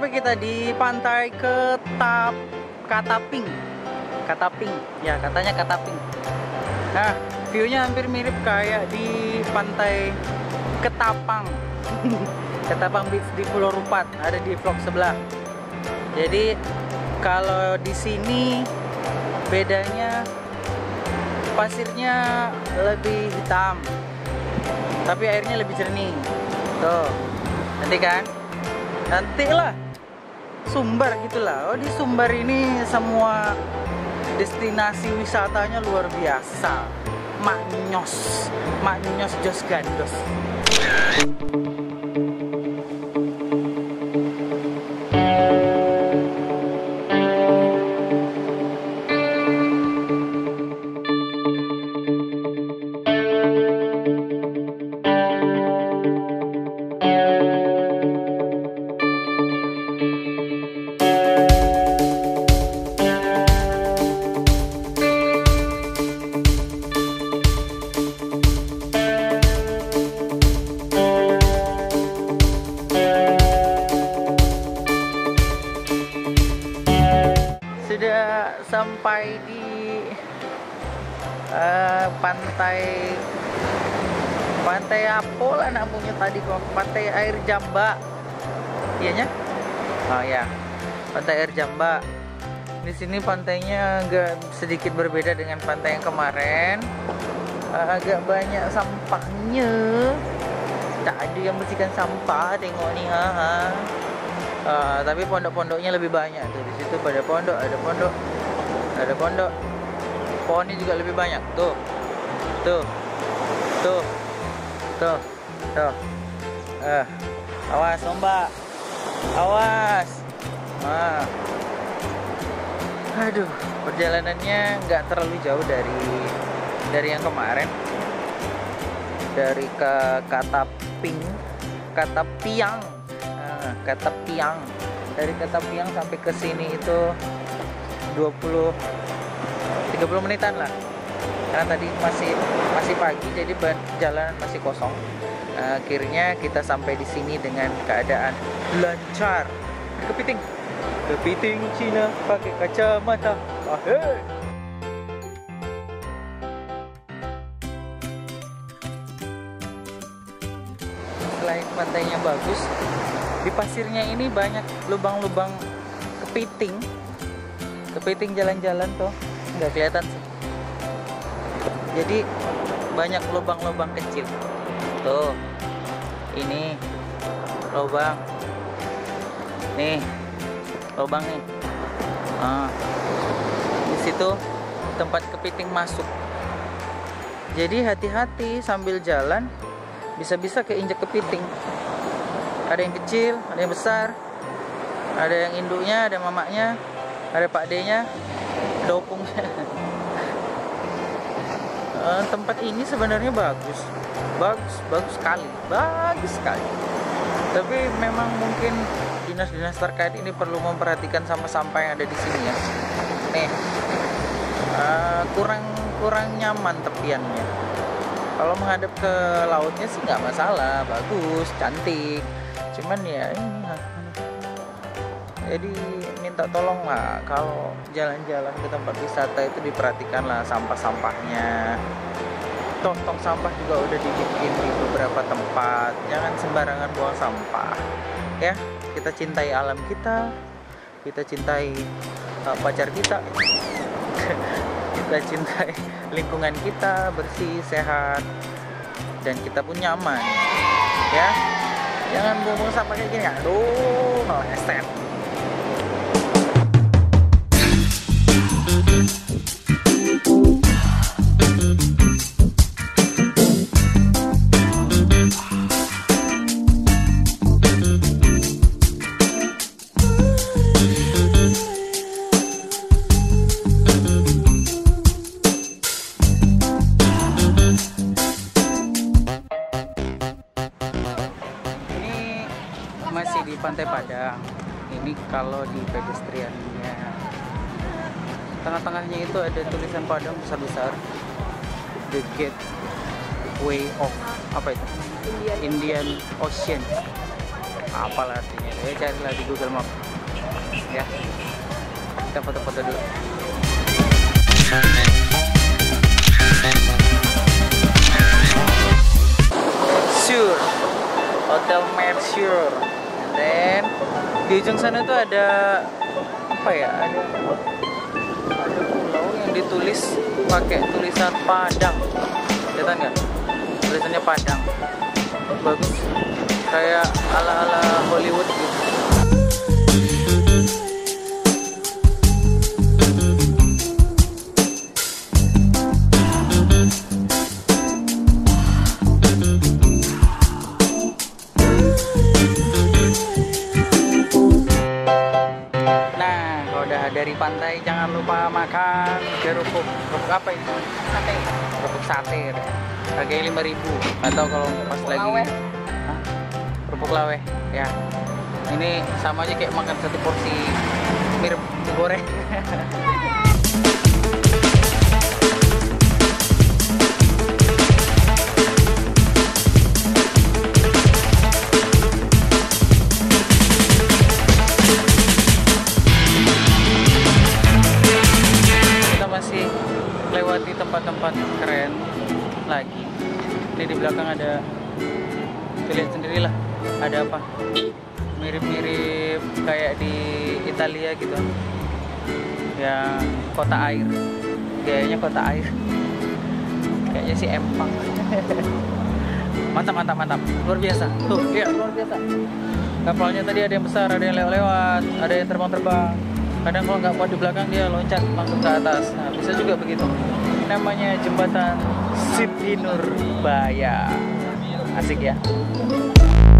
sampai kita di pantai Kataping. Kataping, ya katanya Kataping. Nah, view-nya hampir mirip kayak di pantai Ketapang. Ketapang Beach di Pulau Rupat, ada di vlog sebelah. Jadi kalau di sini bedanya pasirnya lebih hitam, tapi airnya lebih jernih. Tuh, nanti kan? Nantilah Sumbar gitulah. Oh, di Sumbar ini semua destinasi wisatanya luar biasa. Maknyos jos gandos. Sudah sampai di pantai apa lah namanya tadi kok, pantai air Jamba, iyanya? Oh ya, pantai air Jamba. Di sini pantainya agak sedikit berbeda dengan pantai yang kemarin, agak banyak sampahnya. Tak ada yang bersihkan sampah, tengok nih, tapi pondok-pondoknya lebih banyak tuh. Di situ pada pondok, ada pondok. Pohonnya juga lebih banyak tuh. Awas ombak, awas. Aduh, perjalanannya nggak terlalu jauh dari yang kemarin. Dari ke Katapiang. Dari Katapiang sampai ke sini itu 30 menitan lah, karena tadi masih pagi, jadi jalanan masih kosong. Akhirnya kita sampai di sini dengan keadaan lancar. Kepiting Cina pakai kacamata. Selain pantainya bagus, di pasirnya ini banyak lubang-lubang kepiting jalan-jalan tuh, nggak kelihatan sih. Jadi banyak lubang-lubang kecil tuh. Ini lubang nih, di situ tempat kepiting masuk. Jadi hati-hati sambil jalan, bisa-bisa keinjak kepiting. Ada yang kecil, ada yang besar, ada yang induknya, ada mamaknya, ada Pak D-nya, ada opungnya. Tempat ini sebenarnya bagus sekali. Tapi memang mungkin dinas-dinas terkait ini perlu memperhatikan sampah-sampah yang ada di sini ya. Nih, kurang nyaman tepiannya. Kalau menghadap ke lautnya sih nggak masalah, bagus, cantik. Cuman ya ini, jadi minta tolong lah kalau jalan-jalan ke tempat wisata itu diperhatikanlah sampah-sampahnya. Tong sampah juga udah dibikin di beberapa tempat. Jangan sembarangan buang sampah. Ya, kita cintai alam kita cintai pacar kita, kita cintai lingkungan kita bersih, sehat, dan kita pun nyaman. Ya, jangan buang sampah kayak gini. Aduh, meleset. Masih di Pantai Padang. Ini kalau di pedestriannya, tengah-tengahnya itu ada tulisan Padang besar-besar, The Gateway of apa itu? Indian Ocean. apalah artinya, carilah di Google Map ya. Kita foto-foto dulu. Mercure, Hotel Mercure. And then di ujung sana tuh ada apa ya? Ada pulau yang ditulis pakai tulisan Padang. Kelihatan nggak? Tulisannya Padang. Bagus, kayak ala-ala Hollywood gitu. Dari pantai jangan lupa makan kerupuk apa ini? Sate. Kerupuk sate. Harganya 5.000. Atau kalau pas lagi kerupuk laweh ya. Ini sama aja kayak makan satu porsi mirip goreng. Lewati tempat-tempat keren lagi. Ini di belakang ada, lihat sendirilah, ada apa? Mirip-mirip kayak di Italia gitu. Ya, kota air. Kayaknya kota air. Kayaknya sih empang. Mantap. Luar biasa. Tuh, lihat luar biasa. Kapalnya tadi ada yang besar, ada yang lewat-lewat, ada yang terbang-terbang. Kadang kalau nggak kuat di belakang dia loncat langsung ke atas. Nah, bisa juga begitu. Namanya jembatan Siti Nurbaya. Asik ya.